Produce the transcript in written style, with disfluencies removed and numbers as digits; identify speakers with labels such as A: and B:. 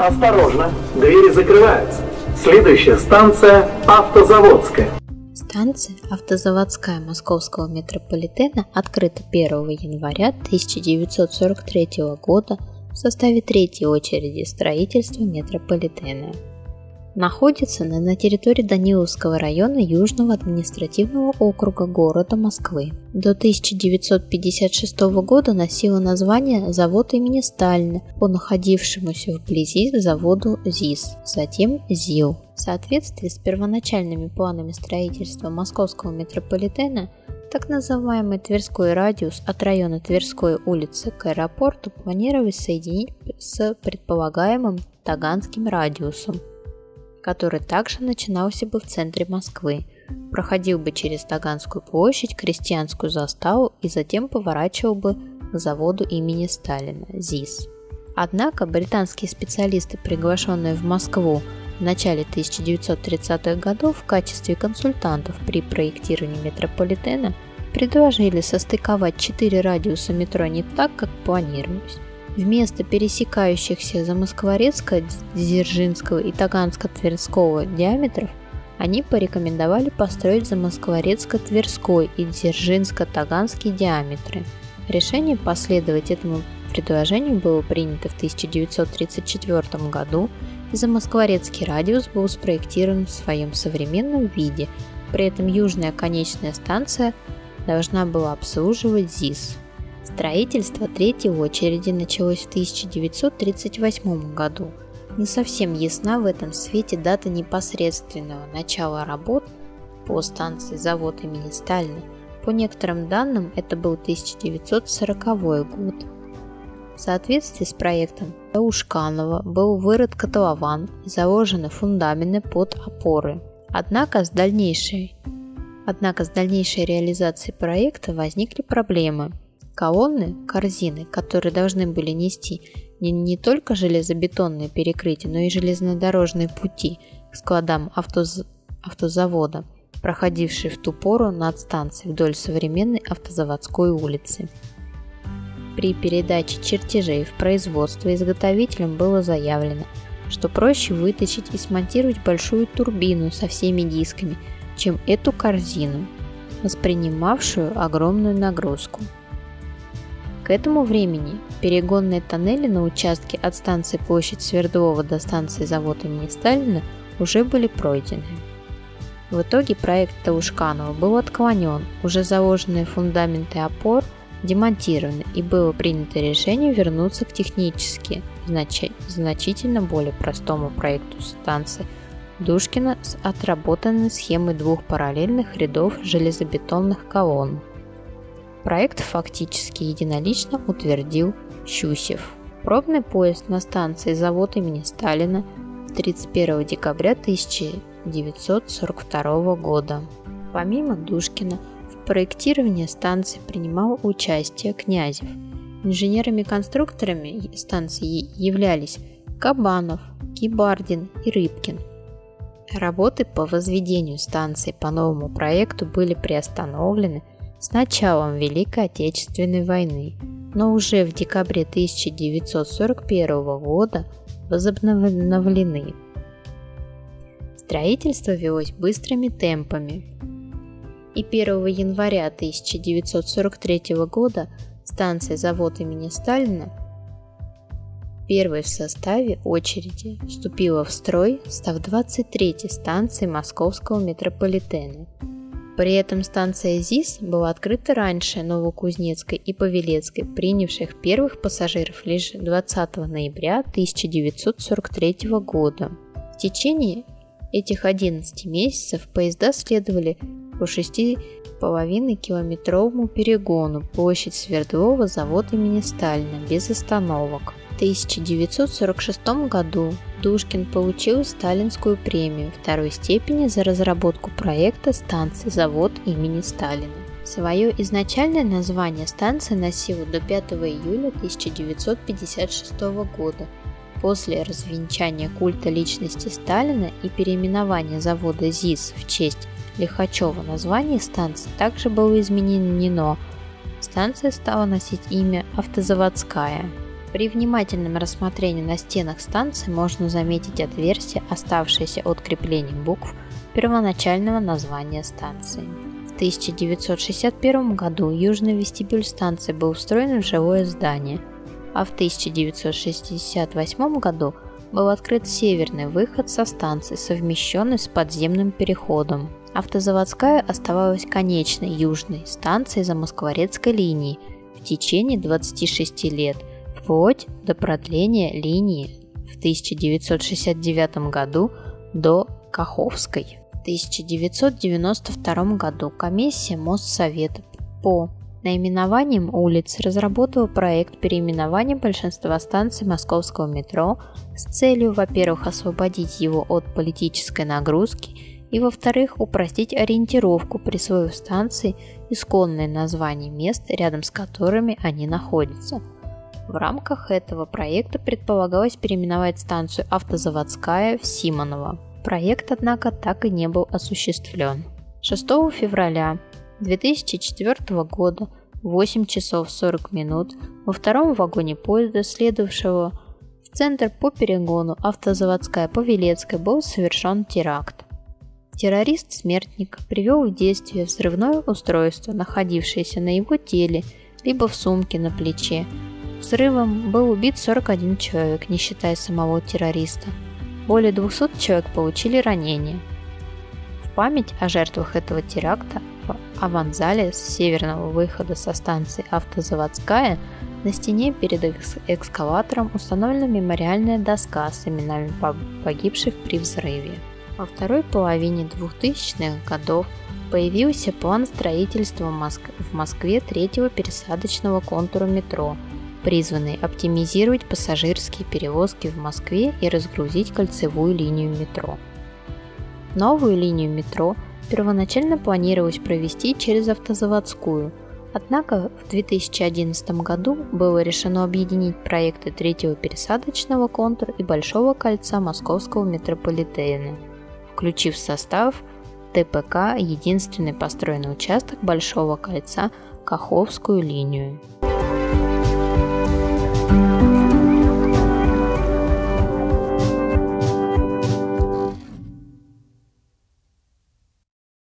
A: Осторожно, двери закрываются. Следующая станция Автозаводская.
B: Станция Автозаводская Московского метрополитена открыта 1 января 1943 года в составе третьей очереди строительства метрополитена. Находится на территории Даниловского района Южного административного округа города Москвы. До 1956 года носила название завод имени Сталина по находившемуся вблизи заводу ЗИС, затем ЗИЛ. В соответствии с первоначальными планами строительства Московского метрополитена, так называемый Тверской радиус от района Тверской улицы к аэропорту планировалось соединить с предполагаемым Таганским радиусом, который также начинался бы в центре Москвы, проходил бы через Таганскую площадь, Крестьянскую заставу и затем поворачивал бы к заводу имени Сталина, ЗИС. Однако британские специалисты, приглашенные в Москву в начале 1930-х годов в качестве консультантов при проектировании метрополитена, предложили состыковать 4 радиуса метро не так, как планировалось. Вместо пересекающихся Замоскворецкого, Дзержинского и Таганско-Тверского диаметров они порекомендовали построить Замоскворецко-Тверской и Дзержинско-Таганский диаметры. Решение последовать этому предложению было принято в 1934 году, и Замоскворецкий радиус был спроектирован в своем современном виде, при этом южная конечная станция должна была обслуживать ЗИС. Строительство третьей очереди началось в 1938 году. Не совсем ясна в этом свете дата непосредственного начала работ по станции завод имени Сталина. По некоторым данным, это был 1940 год. В соответствии с проектом Таушканова был вырыт котлован и заложены фундаменты под опоры. Однако с дальнейшей реализацией проекта возникли проблемы. Колонны, корзины, которые должны были нести не только железобетонные перекрытия, но и железнодорожные пути к складам автозавода, проходившие в ту пору над станцией вдоль современной Автозаводской улицы. При передаче чертежей в производство изготовителям было заявлено, что проще вытащить и смонтировать большую турбину со всеми дисками, чем эту корзину, воспринимавшую огромную нагрузку. К этому времени перегонные тоннели на участке от станции Площадь Свердлова до станции завод имени Сталина уже были пройдены. В итоге проект Таушканова был отклонен, уже заложенные фундаменты опор демонтированы, и было принято решение вернуться к технически значительно более простому проекту станции Душкина с отработанной схемой двух параллельных рядов железобетонных колонн. Проект фактически единолично утвердил Щусев. Пробный поезд на станции завод имени Сталина 31 декабря 1942 года. Помимо Душкина, в проектировании станции принимал участие Князев. Инженерами-конструкторами станции являлись Кабанов, Кибардин и Рыбкин. Работы по возведению станции по новому проекту были приостановлены с началом Великой Отечественной войны, но уже в декабре 1941 года возобновлены. Строительство велось быстрыми темпами, и 1 января 1943 года станция завод имени Сталина, первой в составе очереди, вступила в строй, став 23-й станцией Московского метрополитена. При этом станция ЗИС была открыта раньше Новокузнецкой и Павелецкой, принявших первых пассажиров лишь 20 ноября 1943 года. В течение этих 11 месяцев поезда следовали по 6,5-километровому перегону Площадь Свердлова, завод имени Сталина, без остановок. В 1946 году Душкин получил Сталинскую премию второй степени за разработку проекта станции завод имени Сталина. Свое изначальное название станция носила до 5 июля 1956 года. После развенчания культа личности Сталина и переименования завода ЗИС в честь Лихачева название станции также было изменено. Станция стала носить имя Автозаводская. При внимательном рассмотрении на стенах станции можно заметить отверстия, оставшиеся от крепления букв первоначального названия станции. В 1961 году южный вестибюль станции был встроен в жилое здание, а в 1968 году был открыт северный выход со станции, совмещенный с подземным переходом. Автозаводская оставалась конечной южной станцией Замоскворецкой линии в течение 26 лет, вплоть до продления линии в 1969 году до Каховской. В 1992 году комиссия Моссовета по наименованиям улиц разработала проект переименования большинства станций московского метро с целью, во-первых, освободить его от политической нагрузки и, во-вторых, упростить ориентировку, присвоив станции исконные названия мест, рядом с которыми они находятся. В рамках этого проекта предполагалось переименовать станцию Автозаводская в Симоново. Проект, однако, так и не был осуществлен. 6 февраля 2004 года в 8 часов 40 минут во втором вагоне поезда, следовавшего в центр по перегону Автозаводская-Павелецкая, был совершен теракт. Террорист-смертник привел в действие взрывное устройство, находившееся на его теле, либо в сумке на плече. Взрывом был убит 41 человек, не считая самого террориста. Более 200 человек получили ранения. В память о жертвах этого теракта в аванзале с северного выхода со станции Автозаводская на стене перед экскаватором установлена мемориальная доска с именами погибших при взрыве. Во второй половине 2000-х годов появился план строительства в Москве третьего пересадочного контура метро, призванный оптимизировать пассажирские перевозки в Москве и разгрузить кольцевую линию метро. Новую линию метро первоначально планировалось провести через Автозаводскую, однако в 2011 году было решено объединить проекты третьего пересадочного контура и Большого кольца московского метрополитена, включив в состав ТПК единственный построенный участок Большого кольца – Каховскую линию.